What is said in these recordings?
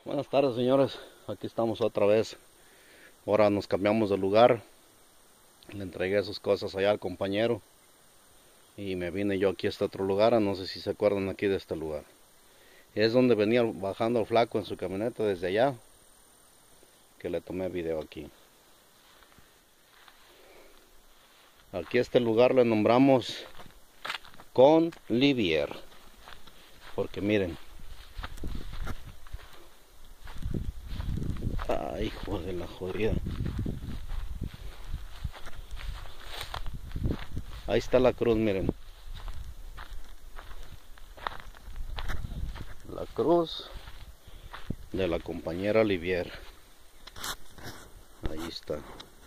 Buenas tardes, señores, aquí estamos otra vez. Ahora nos cambiamos de lugar. Le entregué sus cosas allá al compañero y me vine yo aquí a este otro lugar. No sé si se acuerdan aquí de este lugar. Es donde venía bajando el flaco en su camioneta desde allá, que le tomé video aquí. Aquí este lugar le nombramos Con Livier, porque miren. Ay, hijo de la jodida. Ahí está la cruz, miren. La cruz de la compañera Livier. Ahí está.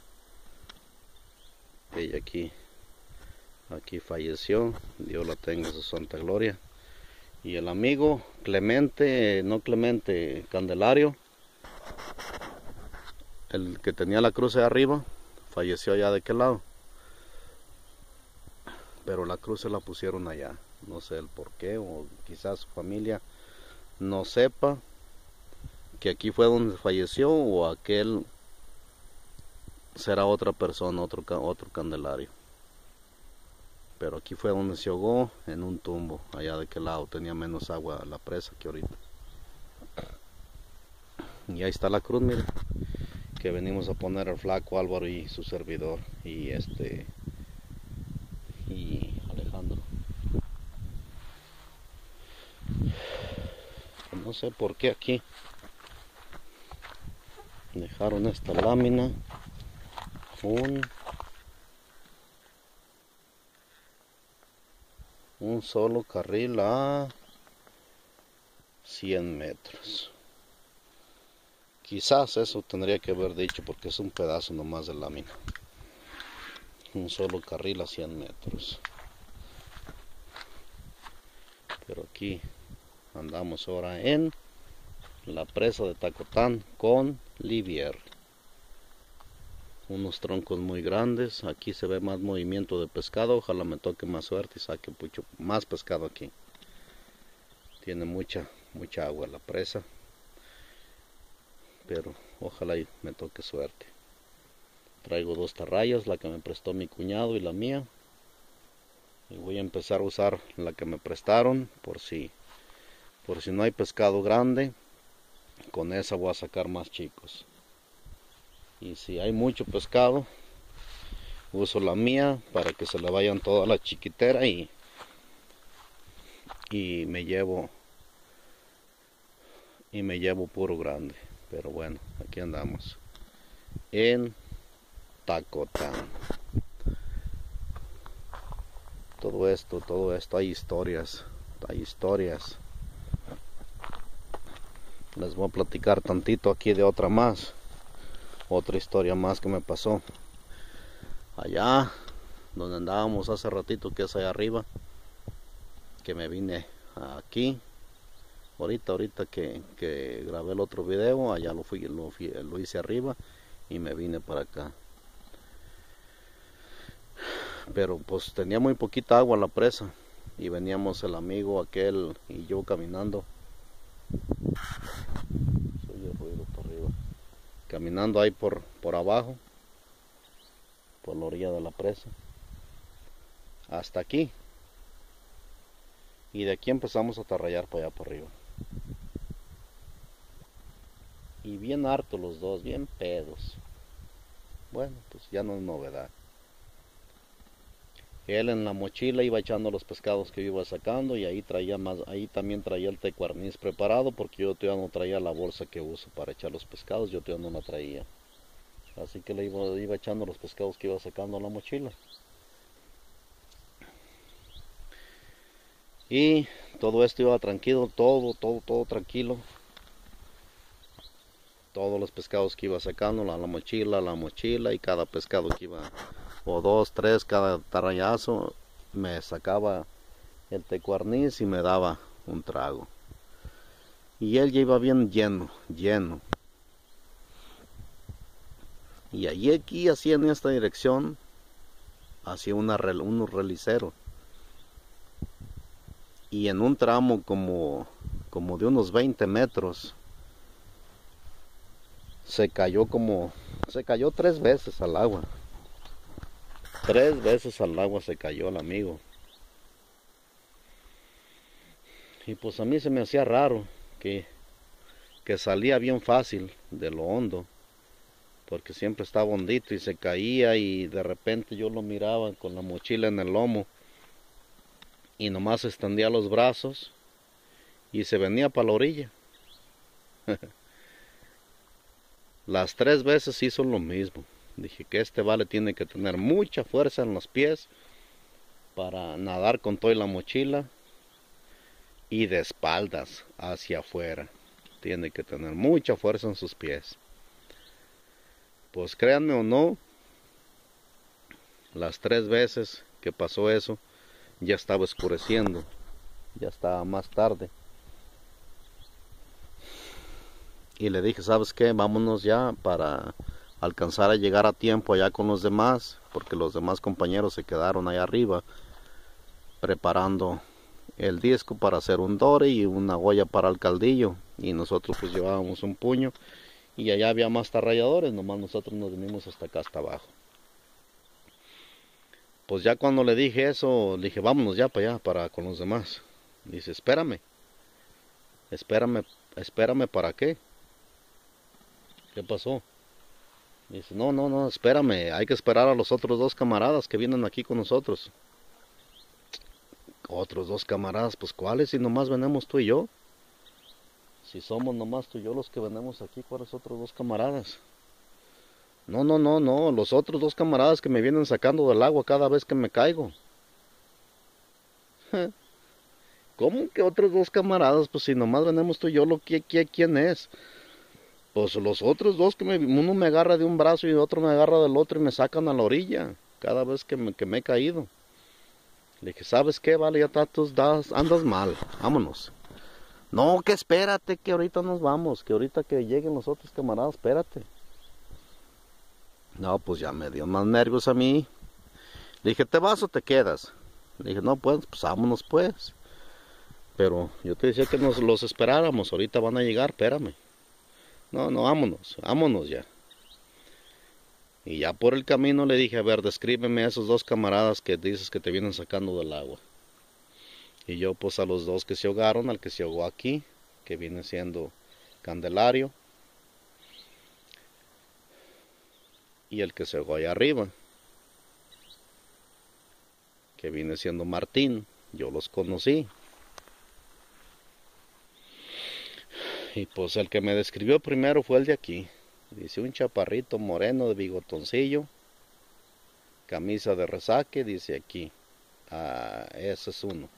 Ella aquí falleció. Dios la tenga en su santa gloria. Y el amigo Clemente, no Clemente, Candelario, el que tenía la cruz de arriba, falleció allá de aquel lado. Pero la cruz se la pusieron allá. No sé el por qué, o quizás su familia no sepa que aquí fue donde falleció, o aquel será otra persona, otro Candelario. Pero aquí fue donde se ahogó, en un tumbo, allá de aquel lado. Tenía menos agua la presa que ahorita. Y ahí está la cruz, miren, que venimos a poner al flaco Álvaro y su servidor y Alejandro. No sé por qué aquí dejaron esta lámina, un solo carril a 100 metros. Quizás eso tendría que haber dicho, porque es un pedazo nomás de lámina. Un solo carril a 100 metros. Pero aquí andamos ahora en la presa de Tacotán con Livier. Unos troncos muy grandes. Aquí se ve más movimiento de pescado. Ojalá me toque más suerte y saque mucho más pescado aquí. Tiene mucha agua la presa, pero ojalá me toque suerte. Traigo 2 tarrayas, la que me prestó mi cuñado y la mía. Y voy a empezar a usar la que me prestaron por si no hay pescado grande. Con esa voy a sacar más chicos. Y si hay mucho pescado, uso la mía para que se le vayan toda la chiquitera y me llevo puro grande. Pero bueno, aquí andamos en Tacotán. Todo esto hay historias. Les voy a platicar tantito aquí de otra historia más que me pasó allá donde andábamos hace ratito, que es allá arriba, que me vine aquí ahorita que grabé el otro video. Allá lo hice arriba y me vine para acá. Pero pues tenía muy poquita agua la presa y veníamos el amigo aquel y yo caminando. Soy el ruido por arriba. Caminando ahí por abajo, por la orilla de la presa, hasta aquí. Y de aquí empezamos a atarrayar para allá por arriba. Y bien hartos los dos, bien pedos. Bueno, pues ya no es novedad. Él en la mochila iba echando los pescados que yo iba sacando, y ahí también traía el tecuarniz preparado, porque yo todavía no traía la bolsa que uso para echar los pescados, yo todavía no la traía. Así que le iba echando los pescados que iba sacando en la mochila. Y todo esto iba tranquilo, todo tranquilo. Todos los pescados que iba sacando, la mochila, y cada pescado que iba, o 2, 3, cada tarrayazo, me sacaba el tecuarniz y me daba un trago. Y él ya iba bien lleno. Y allí aquí, así en esta dirección, hacía unos reliceros. Y en un tramo como de unos 20 metros, se cayó 3 veces al agua. 3 veces al agua se cayó el amigo. Y pues a mí se me hacía raro que salía bien fácil de lo hondo, porque siempre estaba hondito y se caía, y de repente yo lo miraba con la mochila en el lomo y nomás extendía los brazos y se venía para la orilla. Las 3 veces hizo lo mismo. Dije que este vale tiene que tener mucha fuerza en los pies para nadar con toda la mochila, y de espaldas hacia afuera. Tiene que tener mucha fuerza en sus pies. Pues créanme o no, las 3 veces que pasó eso, ya estaba oscureciendo, ya estaba más tarde. Y le dije, ¿sabes qué? Vámonos ya para alcanzar a llegar a tiempo allá con los demás, porque los demás compañeros se quedaron allá arriba preparando el disco para hacer un dore y una olla para el caldillo, y nosotros pues llevábamos un puño, y allá había más tarrayadores, nomás nosotros nos venimos hasta acá, hasta abajo. Pues ya cuando le dije eso, le dije, vámonos ya para allá, para con los demás. Dice, espérame, ¿para qué? ¿Qué pasó? Dice, no, espérame, hay que esperar a los otros 2 camaradas que vienen aquí con nosotros. Otros 2 camaradas, pues ¿cuáles? Si nomás venimos tú y yo. Si somos nomás tú y yo los que venimos aquí, ¿cuáles otros 2 camaradas? No, los otros 2 camaradas que me vienen sacando del agua cada vez que me caigo. ¿Cómo que otros 2 camaradas? Pues si nomás venimos tú y yo, ¿quién es? Pues los otros 2 uno me agarra de un brazo y otro me agarra del otro y me sacan a la orilla cada vez que me he caído. Le dije, ¿sabes qué? Vale, ya andas mal, vámonos. No, que espérate, que ahorita nos vamos, que ahorita que lleguen los otros camaradas, espérate. No, pues ya me dio más nervios a mí. Le dije, ¿te vas o te quedas? Le dije, no, pues vámonos pues. Pero yo te decía que nos los esperáramos, ahorita van a llegar, espérame. No, vámonos ya. Y ya por el camino le dije, a ver, descríbeme a esos 2 camaradas que dices que te vienen sacando del agua. Y yo pues a los 2 que se ahogaron, al que se ahogó aquí, que viene siendo Candelario, y el que se ahogó allá arriba, que viene siendo Martín, yo los conocí. Y pues el que me describió primero fue el de aquí. Dice, un chaparrito moreno de bigotoncillo, camisa de resaque, dice aquí. Ese es uno.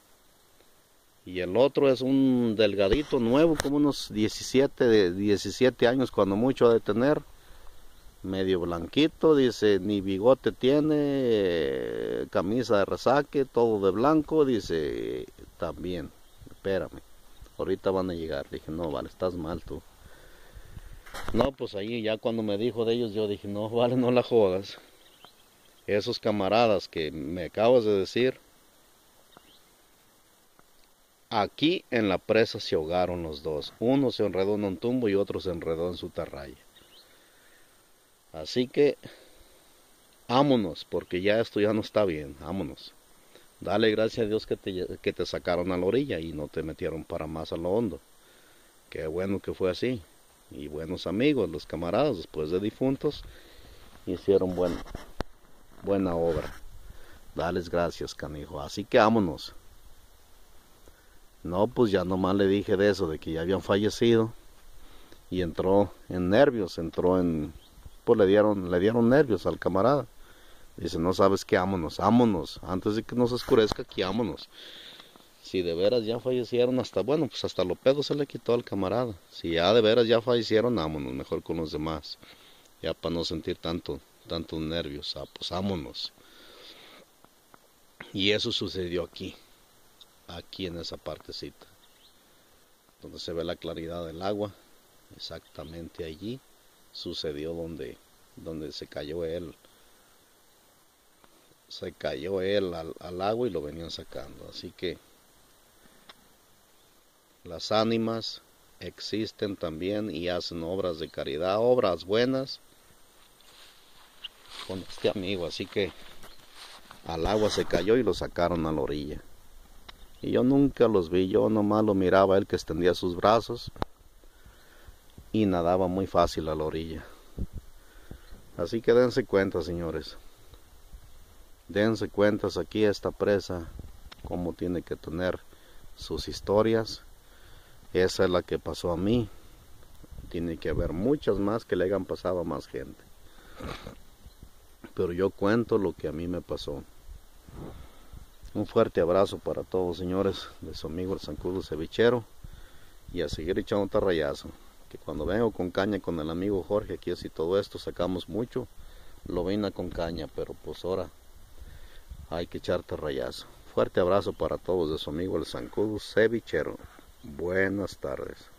Y el otro es un delgadito nuevo, como unos 17 años, cuando mucho ha de tener. Medio blanquito, dice, ni bigote tiene, camisa de resaque, todo de blanco, dice, también, espérame, ahorita van a llegar. Dije, no, vale, estás mal tú. No, pues ahí ya cuando me dijo de ellos, yo dije, no, vale, no la jodas. Esos camaradas que me acabas de decir, aquí en la presa se ahogaron los 2. Uno se enredó en un tumbo y otro se enredó en su tarraya. Así que, vámonos, porque ya esto ya no está bien, vámonos. Dale gracias a Dios que te sacaron a la orilla y no te metieron para más a lo hondo. Qué bueno que fue así. Y buenos amigos, los camaradas, después de difuntos, hicieron buena obra. Dales gracias, canijo. Así que vámonos. No, pues ya nomás le dije de eso, de que ya habían fallecido. Y entró en nervios, pues le dieron nervios al camarada. Dice, no sabes qué, vámonos, antes de que nos oscurezca aquí, vámonos. Si de veras ya fallecieron, hasta lo pedo se le quitó al camarada. Si ya de veras ya fallecieron, vámonos, mejor con los demás. Ya para no sentir tantos nervios, pues vámonos. Y eso sucedió aquí en esa partecita, donde se ve la claridad del agua. Exactamente allí sucedió donde se cayó él. Se cayó él al agua y lo venían sacando. Así que las ánimas existen también y hacen obras de caridad, obras buenas con este amigo. Así que al agua se cayó y lo sacaron a la orilla. Y yo nunca los vi, yo nomás lo miraba a él que extendía sus brazos y nadaba muy fácil a la orilla. Así que dense cuenta, señores. Dense cuentas aquí esta presa, cómo tiene que tener sus historias. Esa es la que pasó a mí. Tiene que haber muchas más que le hayan pasado a más gente. Pero yo cuento lo que a mí me pasó. Un fuerte abrazo para todos, señores, de su amigo el Zancudo Cevichero. Y a seguir echando tarrayazo. Que cuando vengo con caña con el amigo Jorge, aquí así todo esto, sacamos mucho. Lo vina con caña, pero pues ahora hay que echar tarrayazo. Fuerte abrazo para todos de su amigo el Zancudo Cevichero. Buenas tardes.